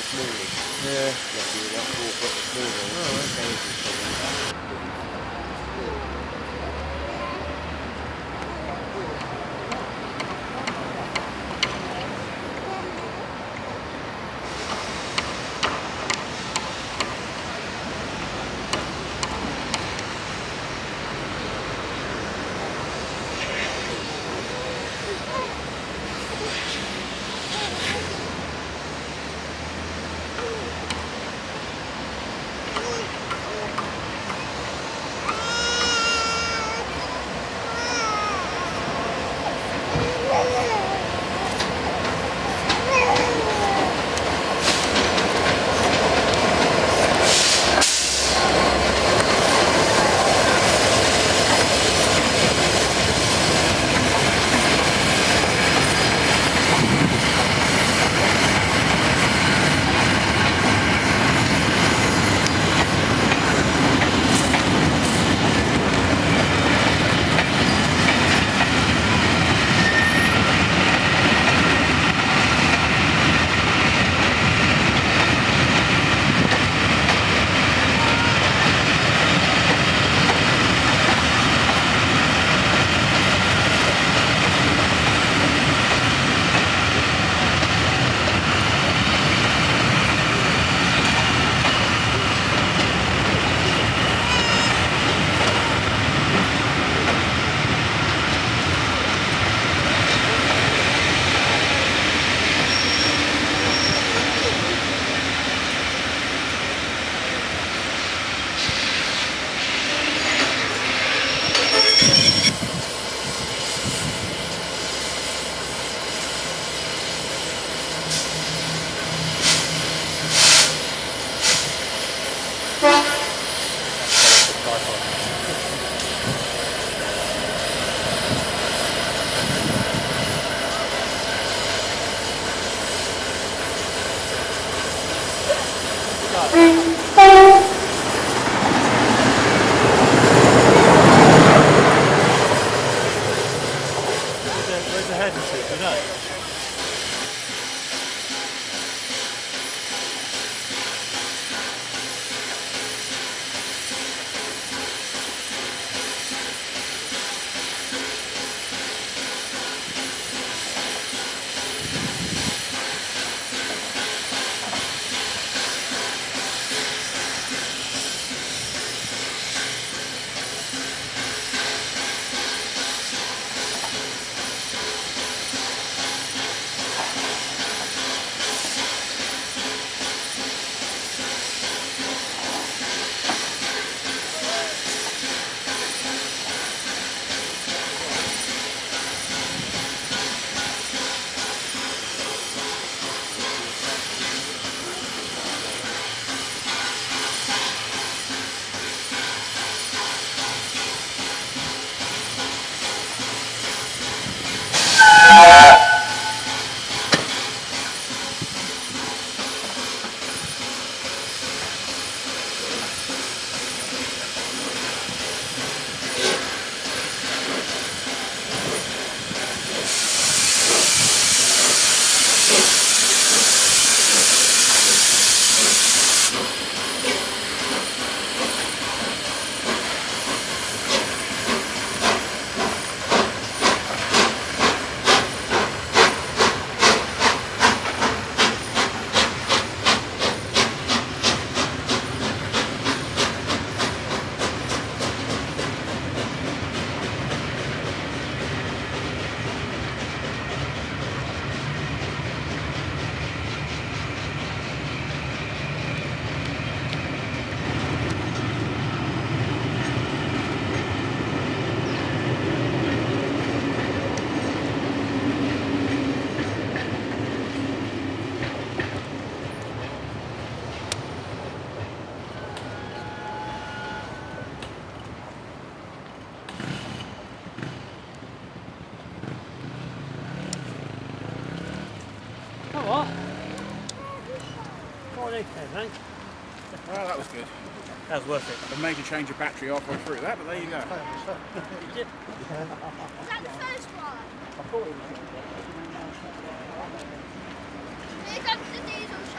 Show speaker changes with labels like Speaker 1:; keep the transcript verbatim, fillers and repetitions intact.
Speaker 1: smallest.
Speaker 2: Yeah.
Speaker 1: Lucky about four foot the smallest.
Speaker 2: Oh, okay. Where's the head and shit, you know? What? What did they think?
Speaker 3: Well, that was good.
Speaker 2: That was worth it.
Speaker 3: A major change of battery halfway through that, but there you go.
Speaker 4: Is that the first one?
Speaker 2: I thought it was.
Speaker 4: Here comes the diesel